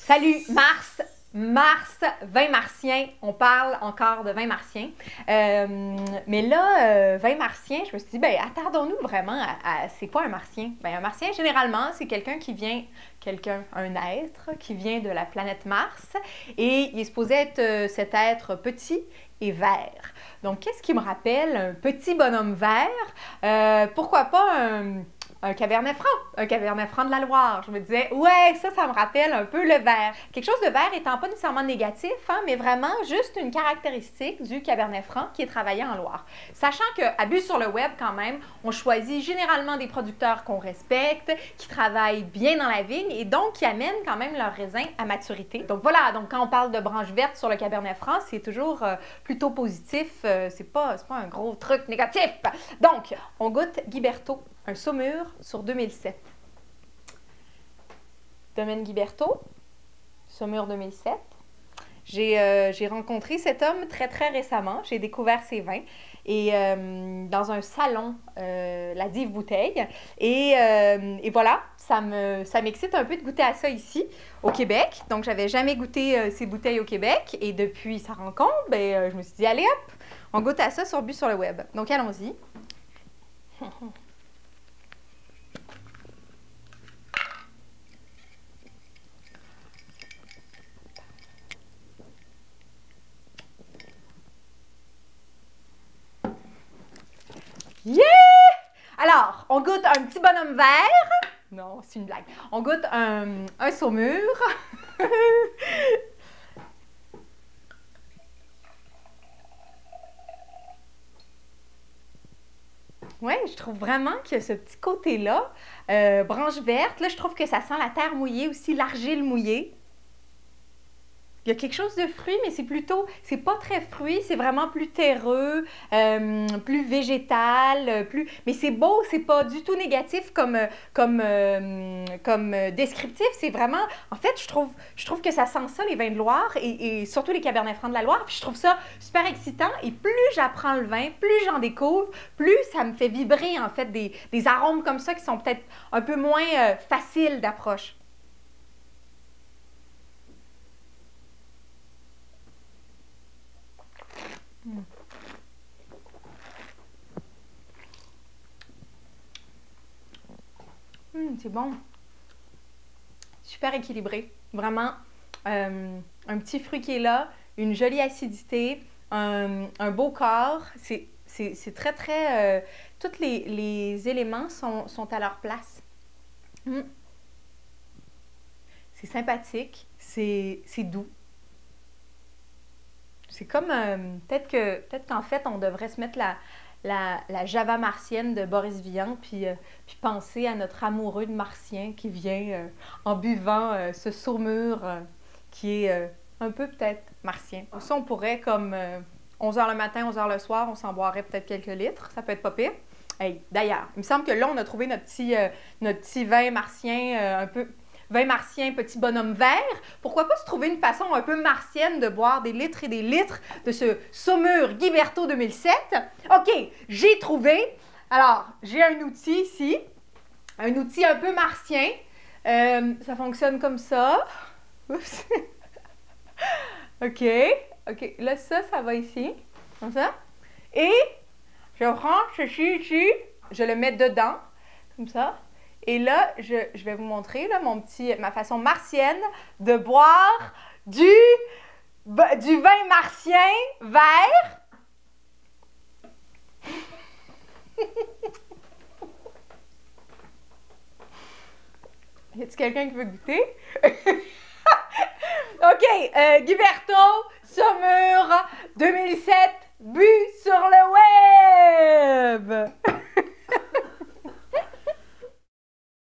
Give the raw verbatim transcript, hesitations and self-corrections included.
Salut Mars, Mars, vin martien, on parle encore de vin martien. Euh, mais là, euh, vin martien, je me suis dit, ben attardons-nous vraiment à, à c'est quoi un martien? Ben un martien, généralement, c'est quelqu'un qui vient, quelqu'un, un être qui vient de la planète Mars et il est supposé être euh, cet être petit et vert. Donc, qu'est-ce qui me rappelle un petit bonhomme vert? Euh, pourquoi pas un... Un Cabernet Franc, un Cabernet Franc de la Loire. Je me disais, ouais, ça, ça me rappelle un peu le vert. Quelque chose de vert étant pas nécessairement négatif, hein, mais vraiment juste une caractéristique du Cabernet Franc qui est travaillé en Loire. Sachant qu'à but sur le web, quand même, on choisit généralement des producteurs qu'on respecte, qui travaillent bien dans la vigne et donc qui amènent quand même leur raisin à maturité. Donc voilà, donc quand on parle de branche verte sur le Cabernet Franc, c'est toujours euh, plutôt positif. Euh, c'est pas, c'est pas un gros truc négatif. Donc, on goûte Guiberto. Un Saumur sur deux mille sept. Domaine Guiberto, Saumur deux mille sept. J'ai euh, j'ai rencontré cet homme très, très récemment. J'ai découvert ses vins et euh, dans un salon, euh, la Dive Bouteille. Et, euh, et voilà, ça me, ça m'excite un peu de goûter à ça ici, au Québec. Donc, j'avais jamais goûté euh, ces bouteilles au Québec. Et depuis sa rencontre, ben, euh, je me suis dit, allez hop, on goûte à ça sur but sur le web. Donc, allons-y. Yeah! Alors, on goûte un petit bonhomme vert. Non, c'est une blague. On goûte un, un Saumur. Oui, je trouve vraiment que ce petit côté-là, euh, branche verte, là, je trouve que ça sent la terre mouillée aussi, l'argile mouillée. Il y a quelque chose de fruit, mais c'est plutôt, c'est pas très fruit, c'est vraiment plus terreux, euh, plus végétal, plus, mais c'est beau, c'est pas du tout négatif comme, comme, euh, comme descriptif, c'est vraiment, en fait, je trouve, je trouve que ça sent ça, les vins de Loire, et, et surtout les Cabernet Francs de la Loire, puis je trouve ça super excitant, et plus j'apprends le vin, plus j'en découvre, plus ça me fait vibrer, en fait, des, des arômes comme ça qui sont peut-être un peu moins euh, faciles d'approche. Mmh. Mmh, c'est bon. Super équilibré. Vraiment, euh, un petit fruit qui est là, une jolie acidité, un, un beau corps. C'est très, très... Euh, tous les, les éléments sont, sont à leur place. Mmh. C'est sympathique, c'est doux. C'est comme, euh, peut-être que, peut-être qu'en fait, on devrait se mettre la, la, la Java martienne de Boris Vian, puis, euh, puis penser à notre amoureux de martien qui vient euh, en buvant euh, ce Saumur euh, qui est euh, un peu peut-être martien. Ça, on pourrait, comme euh, onze heures le matin, onze heures le soir, on s'en boirait peut-être quelques litres, ça peut être pas pire. Hey, d'ailleurs, il me semble que là, on a trouvé notre petit, euh, notre petit vin martien euh, un peu... Vin martien, petit bonhomme vert. Pourquoi pas se trouver une façon un peu martienne de boire des litres et des litres de ce Saumur Guiberto deux mille sept? OK, j'ai trouvé. Alors, j'ai un outil ici. Un outil un peu martien. Euh, ça fonctionne comme ça. Oups. OK. OK, là, ça, ça va ici. Comme ça. Et je prends ceci ici. Je le mets dedans. Comme ça. Et là, je, je vais vous montrer là, mon petit, ma façon martienne de boire du, du vin martien vert. Y a-t-il quelqu'un qui veut goûter? OK, euh, Guiberto, Saumur, deux mille sept,